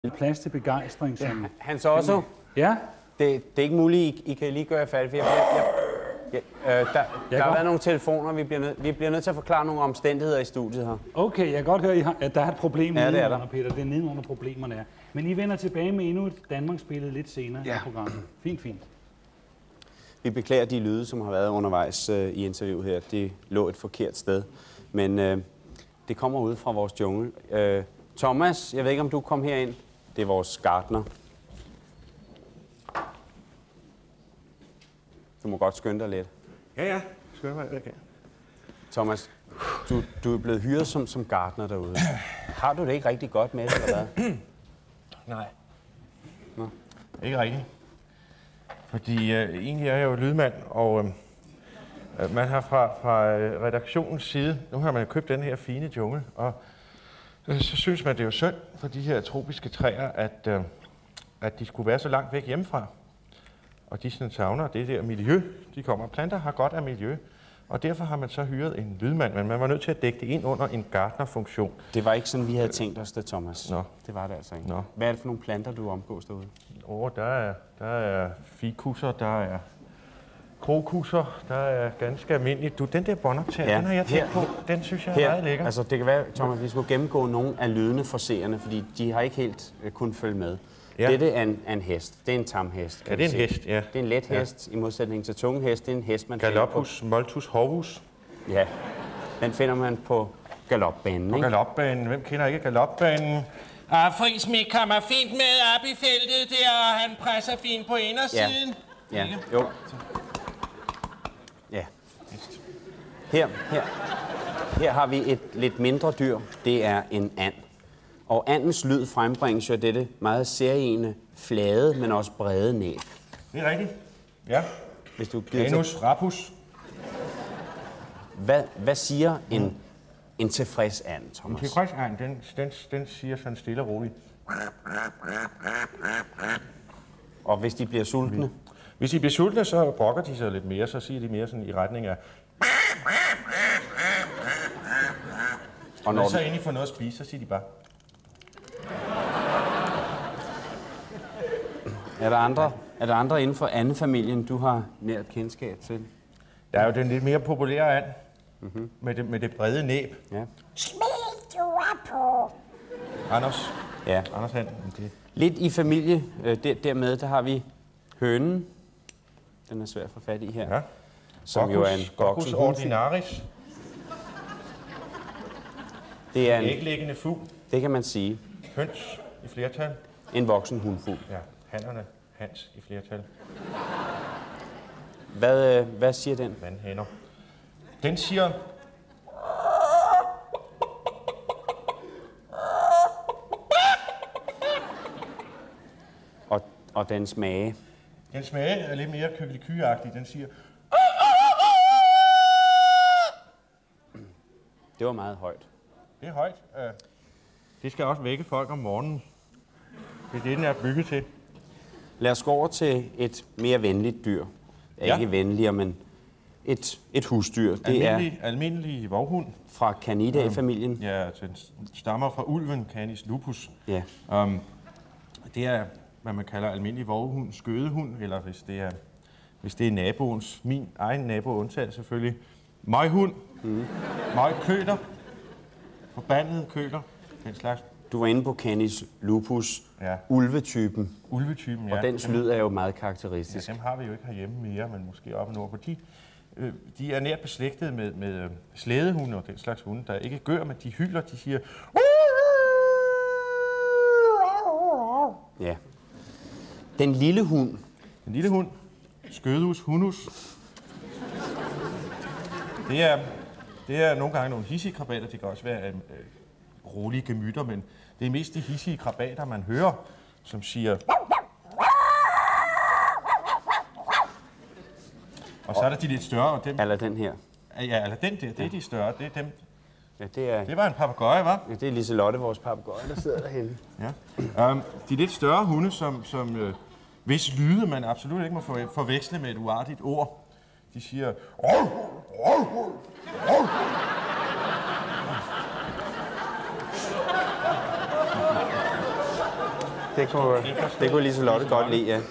Plads til begejstring, som... Hans også. Ja? Det er ikke muligt, I kan lige gøre færdigt. Der har været nogle telefoner, vi bliver nødt til at forklare nogle omstændigheder i studiet her. Okay, jeg kan godt høre, at der er et problem nedenunder, Peter. Det er nedenunder problemerne er. Men I vender tilbage med endnu et Danmarksbillede lidt senere i programmet. Fint. Vi beklager de lyde, som har været undervejs i interviewet her. Det lå et forkert sted. Men det kommer ud fra vores jungle. Thomas, jeg ved ikke, om du kom herind. Det er vores gartner. Du må godt skynde dig lidt. Ja. Skynde mig, okay. Thomas, du er blevet hyret som gartner derude. Har du det ikke rigtig godt med det, eller hvad? Nej. Nå. Ikke rigtigt. Fordi egentlig er jeg jo lydmand, og man har fra redaktionens side, nu har man købt den her fine jungle, og så synes man, det er jo synd for de her tropiske træer, at de skulle være så langt væk hjemmefra. Og de sådan savner det der miljø, de kommer. Planter har godt af miljø, og derfor har man så hyret en lydmand, men man var nødt til at dække det ind under en gartnerfunktion. Det var ikke sådan, vi havde tænkt os det, Thomas. Nå. Det var det altså ikke. Nå. Hvad er det for nogle planter, du omgås derude? Der er fikusser, der er krokusser, der er ganske almindeligt. Den der båndoptager, den har jeg tænkt på. Den synes jeg er meget lækker. Altså, det kan være, Thomas, vi skulle gennemgå nogle af lydene for seerne, fordi de har ikke helt kunnet følge med. Ja. Dette er en hest. Det er en tamhest. Ja, det er en hest, ja. Det er en let hest, i modsætning til tunge hest. Det er en hest, man Galoppus, Moltus, Horvus. Ja, den finder man på galopbanen, ikke? På galopbanen. Hvem kender ikke galopbanen? Friismik kommer fint med op i feltet der, og han presser fint på indersiden. Ja, jo. Ja. Her har vi et lidt mindre dyr. Det er en and. Og andens lyd frembringes jo dette meget særegne, flade, men også brede næb. Det er rigtigt. Ja. Hvis du Anus rapus. Hvad siger en tilfreds and, Thomas? En tilfreds and, den siger sådan stille og roligt. Og hvis de bliver sultne? Hvis de bliver sultne, så brokker de sig lidt mere. Så siger de mere sådan i retning af... Og når så endelig får noget at spise, så siger de bare... Er der andre inden for andefamilien, du har nært kendskab til? Der er jo den lidt mere populære and, med det brede næb. Ja. Smid du op på! Anders. Ja. Anders and. Lidt i familie, dermed, der har vi hønen. Den er svær at få fat i her. Ja. Som jo er en Coccus ordinaris. Det er en æglæggende fugl. Det kan man sige. Høns i flertal. En voksen hundfugl. Ja, hannerne. Hans i flertal. Hvad siger den? Vandhænder. Den siger... Og den smage? Den smage er lidt mere køkkelikygagtig. Den siger... Det var meget højt. Det er højt. Det skal også vække folk om morgenen. Det er det, den er bygget til. Lad os gå over til et mere venligt dyr. Ja. Ikke venligere, men et husdyr. Det er almindelig vovhund. Fra Canidae-familien. Ja, den stammer fra ulven Canis lupus. Ja. Det er, hvad man kalder almindelig vovhund, skødehund, eller hvis det er naboens, min egen nabo undtaget selvfølgelig, møghund, møgkøler, forbandede køler, den slags. Du var inde på Canis lupus, ulvetypen. Ulvetypen, ja. Og dens lyd er jo meget karakteristisk. Ja, dem har vi jo ikke herhjemme mere, men måske oppe nordpå. De er nært beslægtet med slædehunde og den slags hunde, der ikke gør, men de hyler, de siger... Ja. Den lille hund. Den lille hund. Skødehus, hundus. Det er nogle gange nogle hissige krabater. Det kan også være rolige gemytter, men det er mest de hissige krabater, man hører, som siger... Og så er der de lidt større. Og dem... Eller den her. Ja, eller den der. Det er de større. Det er dem. Ja, det var en papegøje, hva'? Ja, det er Liselotte, vores papegøje, der sidder derhenne. Ja. De lidt større hunde, som hvis lyde man absolut ikke må forveksle med et uartigt ord, de siger... Det kunne Liselotte godt lide, ja.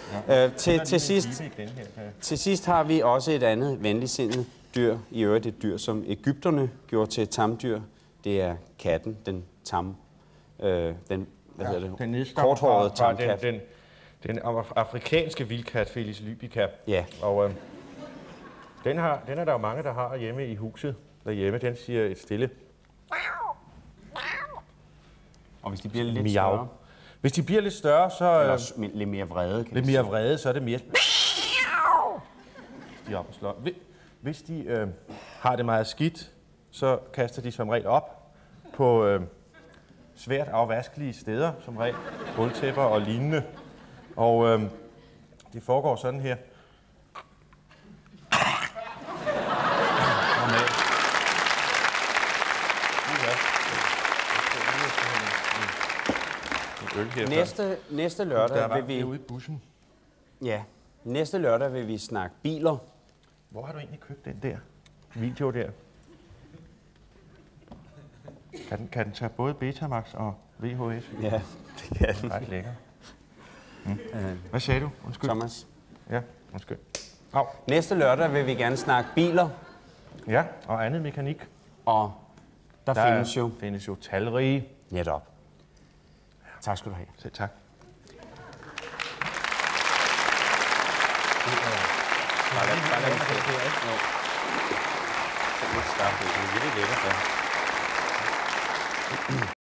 Til sidst har vi også et andet venligsindet dyr, i øvrigt et dyr, som egypterne gjorde til et tamdyr. Det er katten, den korthårede tamkat. Den afrikanske vildkat, Felis lybica. Ja. Og den er der jo mange, der har hjemme i huset derhjemme. Den siger et stille Og hvis de bliver lidt miau. større, Hvis de bliver lidt større, så... eller lidt mere vrede, kan lidt mere vrede, så er det mere... De op og slår. Hvis de har det meget skidt, så kaster de som regel op på svært afvaskelige steder, som regel gulvtæpper og lignende. Og det foregår sådan her. Næste lørdag vil vi... ude i bussen. Ja, næste lørdag vil vi snakke biler. Hvor har du egentlig købt den der video der? Kan den tage både Betamax og VHS? Ja, det kan den. Ret lækker. Hvad sagde du? Undskyld. Thomas. Ja, undskyld. Au. Næste lørdag vil vi gerne snakke biler, Ja, og andet mekanik. og der findes jo talrige. netop. Tak skal du have. Selv tak. Bare lad mig det her, ikke? Jo. Så lidt skarpt. Det er virkelig lækkert, ja.